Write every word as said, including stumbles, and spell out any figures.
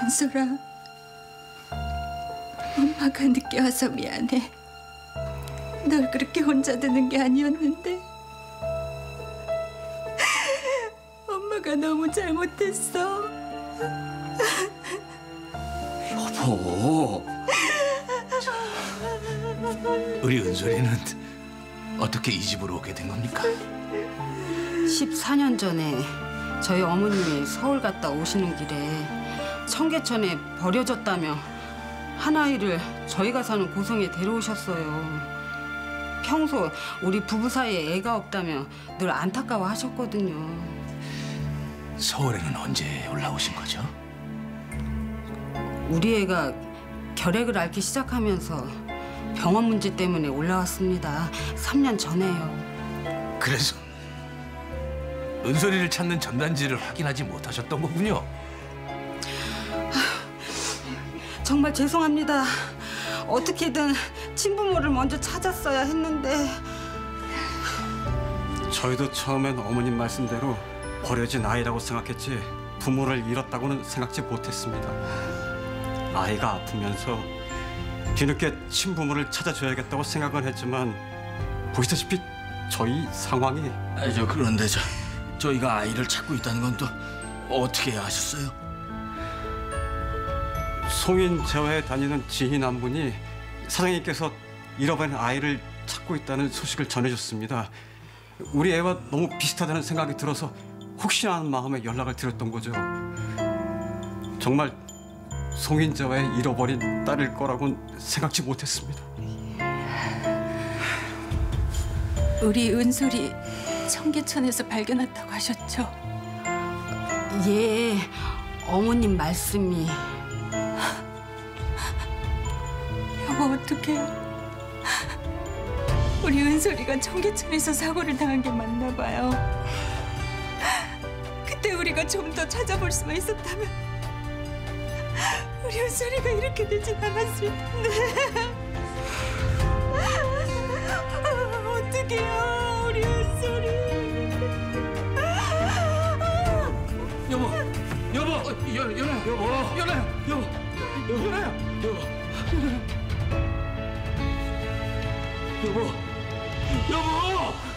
은솔아, 엄마가 늦게 와서 미안해. 널 그렇게 혼자 두는 게 아니었는데 엄마가 너무 잘못했어. 여보, 우리 은솔이는 어떻게 이 집으로 오게 된 겁니까? 십사 년 전에 저희 어머님이 서울 갔다 오시는 길에 청계천에 버려졌다며 한 아이를 저희가 사는 고성에 데려오셨어요. 평소 우리 부부 사이에 애가 없다며 늘 안타까워하셨거든요. 서울에는 언제 올라오신 거죠? 우리 애가 결핵을 앓기 시작하면서 병원 문제 때문에 올라왔습니다. 삼 년 전에요. 그래서 은솔이를 찾는 전단지를 확인하지 못하셨던 거군요. 정말 죄송합니다. 어떻게든 친부모를 먼저 찾았어야 했는데. 저희도 처음엔 어머님 말씀대로 버려진 아이라고 생각했지 부모를 잃었다고는 생각지 못했습니다. 아이가 아프면서 뒤늦게 친부모를 찾아줘야겠다고 생각을 했지만 보시다시피 저희 상황이... 아, 저 그런데 저 저희가 아이를 찾고 있다는 건 또 어떻게 아셨어요? 송인 재활에 다니는 지인 한 분이 사장님께서 잃어버린 아이를 찾고 있다는 소식을 전해줬습니다. 우리 애와 너무 비슷하다는 생각이 들어서 혹시나 하는 마음에 연락을 드렸던 거죠. 정말 송인 재활에 잃어버린 딸일 거라고는 생각지 못했습니다. 우리 은솔이 청계천에서 발견했다고 하셨죠? 예, 어머님 말씀이. 여보, 어떡해요? 우리 은솔이가 청계천에서 사고를 당한 게 맞나 봐요. 그때 우리가 좀 더 찾아볼 수만 있었다면 우리 은솔이가 이렇게 되진 않았을 텐데. 어떡해요, 우리 은솔이. 여보, 여보, 어, 연, 연아야, 여보, 연아야, 여보, 여보, 연아야, 여보, 여보, 여보, 여보.